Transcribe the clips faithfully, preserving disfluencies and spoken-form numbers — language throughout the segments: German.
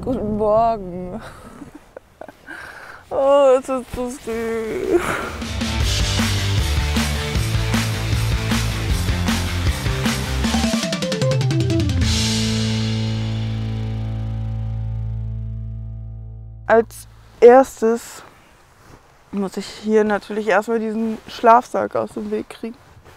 Guten Morgen. Oh, es ist so süß. Als erstes muss ich hier natürlich erstmal diesen Schlafsack aus dem Weg kriegen.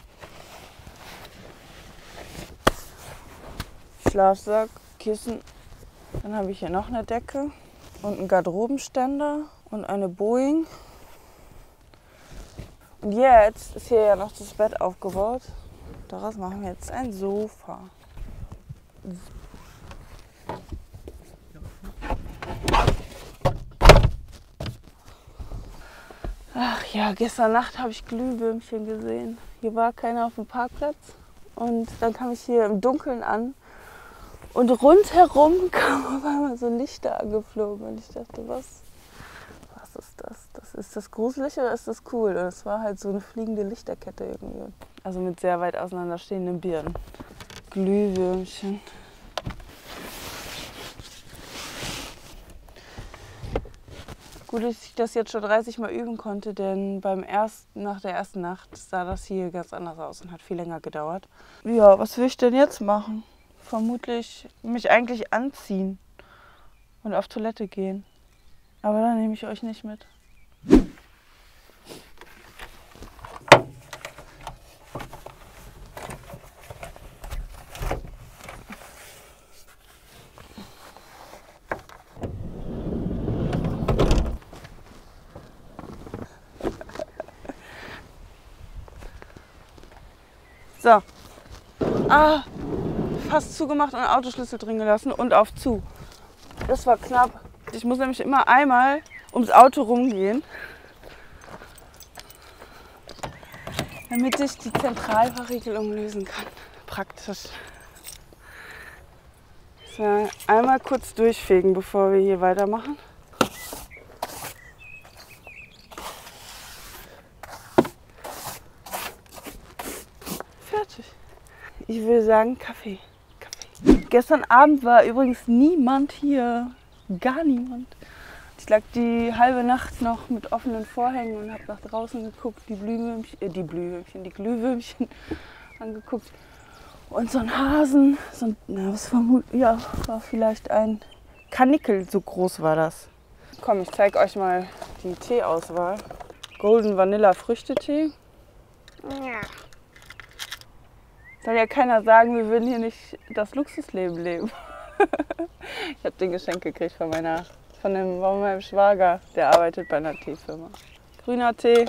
Schlafsack, Kissen. Dann habe ich hier noch eine Decke und einen Garderobenständer und eine Boeing. Und jetzt ist hier ja noch das Bett aufgebaut. Daraus machen wir jetzt ein Sofa. Ach ja, gestern Nacht habe ich Glühwürmchen gesehen. Hier war keiner auf dem Parkplatz. Und dann kam ich hier im Dunkeln an. Und rundherum kamen auf einmal so Lichter angeflogen. Und ich dachte, was, was ist das? das? Ist das gruselig oder ist das cool? Und es war halt so eine fliegende Lichterkette irgendwie. Also mit sehr weit auseinanderstehenden Birnen. Glühwürmchen. Gut, dass ich das jetzt schon dreißig Mal üben konnte, denn beim ersten, nach der ersten Nacht sah das hier ganz anders aus und hat viel länger gedauert. Ja, was will ich denn jetzt machen? Vermutlich mich eigentlich anziehen und auf Toilette gehen. Aber dann nehme ich euch nicht mit. So. Ah, fast zugemacht und Autoschlüssel drin gelassen und auf zu. Das war knapp. Ich muss nämlich immer einmal ums Auto rumgehen, damit ich die Zentralverriegelung lösen kann. Praktisch. So, einmal kurz durchfegen, bevor wir hier weitermachen. Fertig. Ich würde sagen Kaffee. Kaffee. Gestern Abend war übrigens niemand hier. Gar niemand. Ich lag die halbe Nacht noch mit offenen Vorhängen und habe nach draußen geguckt, die Blühwürmchen, äh, die Blühwürmchen, die Glühwürmchen angeguckt. Und so ein Hasen, so ein, na, was vermut, ja, war vielleicht ein Karnickel, so groß war das. Komm, ich zeige euch mal die Teeauswahl. Golden Vanilla Früchtetee. Ja. Soll ja keiner sagen, wir würden hier nicht das Luxusleben leben. Ich habe den Geschenk gekriegt von, meiner, von, dem, von meinem Schwager, der arbeitet bei einer Teefirma. Grüner Tee,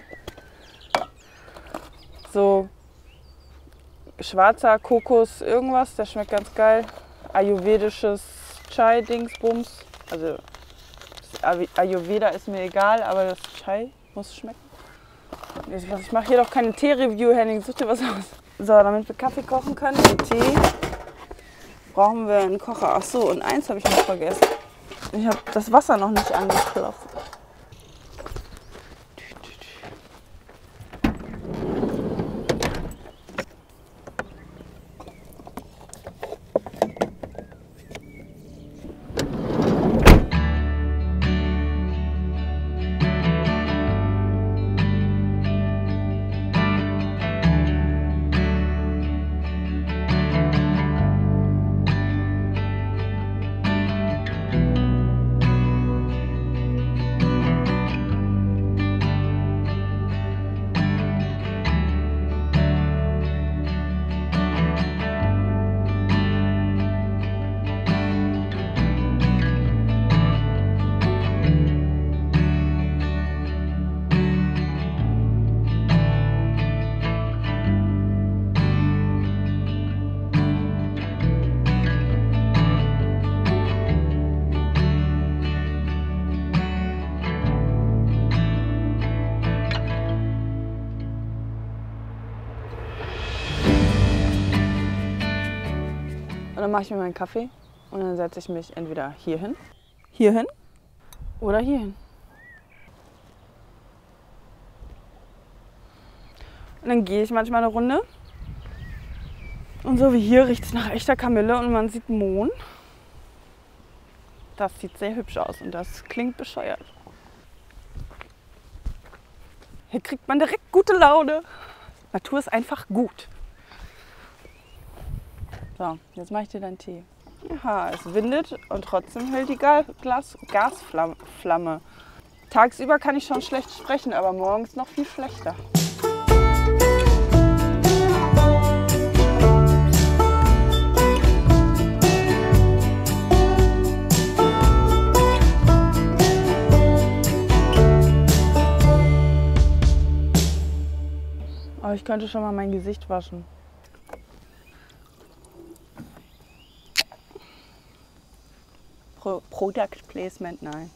so schwarzer Kokos irgendwas, der schmeckt ganz geil. Ayurvedisches Chai-Dingsbums, also Ayurveda ist mir egal, aber das Chai muss schmecken. Ich mache hier doch keine Tee-Review, Henning, such dir was aus. So, damit wir Kaffee kochen können und Tee, brauchen wir einen Kocher. Ach so, und eins habe ich noch vergessen. Ich habe das Wasser noch nicht angeklopft. Und dann mache ich mir meinen Kaffee und dann setze ich mich entweder hierhin, hierhin oder hierhin. Und dann gehe ich manchmal eine Runde. Und so wie hier riecht es nach echter Kamille und man sieht Mohn. Das sieht sehr hübsch aus und das klingt bescheuert. Hier kriegt man direkt gute Laune. Natur ist einfach gut. So, jetzt mache ich dir deinen Tee. Ja, es windet und trotzdem hält die Ga- Glas Gasflamme. Tagsüber kann ich schon schlecht sprechen, aber morgens noch viel schlechter. Aber ich könnte schon mal mein Gesicht waschen. Pro Product Placement, nein.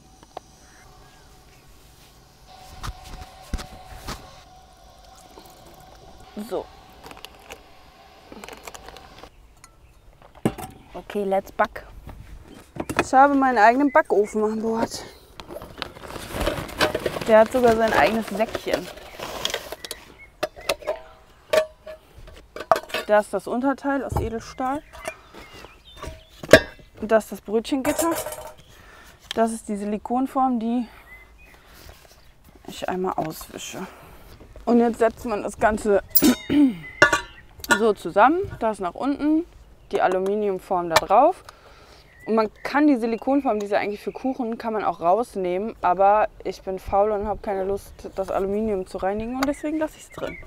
So. Okay, let's back. Ich habe meinen eigenen Backofen an Bord. Der hat sogar sein eigenes Säckchen. Das ist das Unterteil aus Edelstahl. Das ist das Brötchengitter. Das ist die Silikonform, die ich einmal auswische. Und jetzt setzt man das Ganze so zusammen. Das nach unten, die Aluminiumform da drauf. Und man kann die Silikonform, die ist ja eigentlich für Kuchen, kann man auch rausnehmen. Aber ich bin faul und habe keine Lust, das Aluminium zu reinigen und deswegen lasse ich es drin.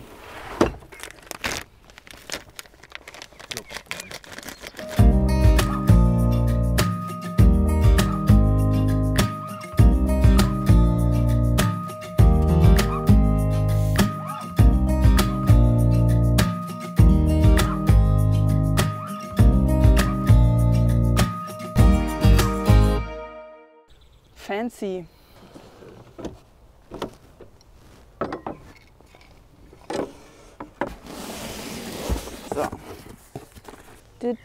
Fancy. So. Dit.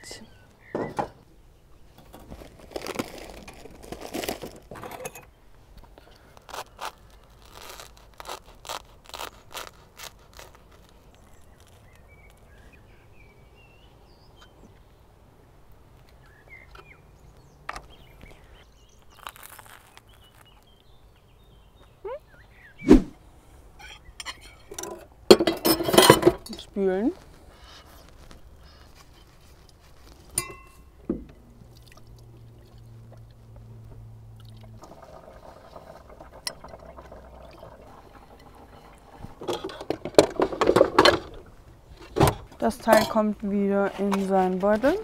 Spülen. Das Teil kommt wieder in seinen Beutel.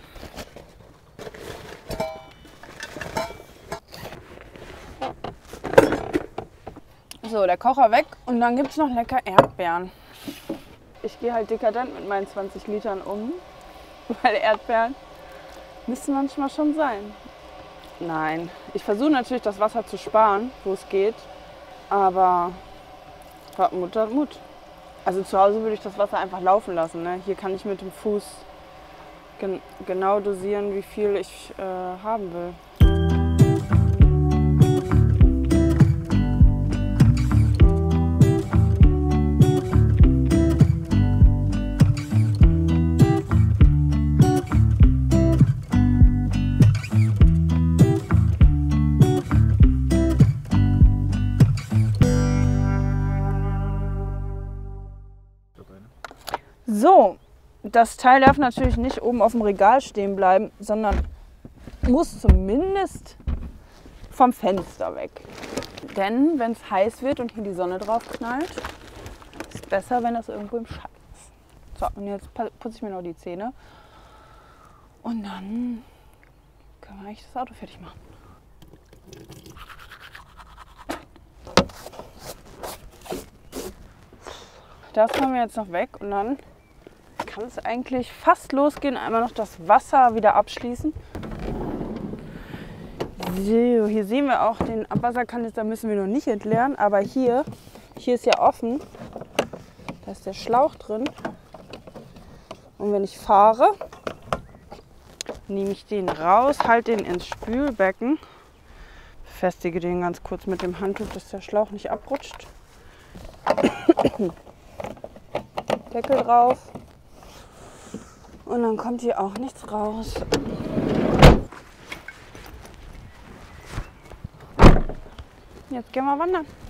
So, der Kocher weg und dann gibt es noch lecker Erdbeeren. Ich gehe halt dekadent mit meinen zwanzig Litern um, weil Erdbeeren müssen manchmal schon sein. Nein, ich versuche natürlich das Wasser zu sparen, wo es geht, aber Mut hat Mut. Also zu Hause würde ich das Wasser einfach laufen lassen. Ne? Hier kann ich mit dem Fuß gen genau dosieren, wie viel ich äh, haben will. So, das Teil darf natürlich nicht oben auf dem Regal stehen bleiben, sondern muss zumindest vom Fenster weg. Denn wenn es heiß wird und hier die Sonne drauf knallt, ist es besser, wenn das irgendwo im Schatten ist. So, und jetzt putze ich mir noch die Zähne und dann können wir eigentlich das Auto fertig machen. Das machen wir jetzt noch weg und dann kann es eigentlich fast losgehen. Einmal noch das Wasser wieder abschließen. So, hier sehen wir auch den Abwasserkanister, müssen wir noch nicht entleeren, aber hier, hier ist ja offen. Da ist der Schlauch drin. Und wenn ich fahre, nehme ich den raus, halte den ins Spülbecken, befestige den ganz kurz mit dem Handtuch, dass der Schlauch nicht abrutscht. Deckel drauf. Und dann kommt hier auch nichts raus. Jetzt gehen wir wandern.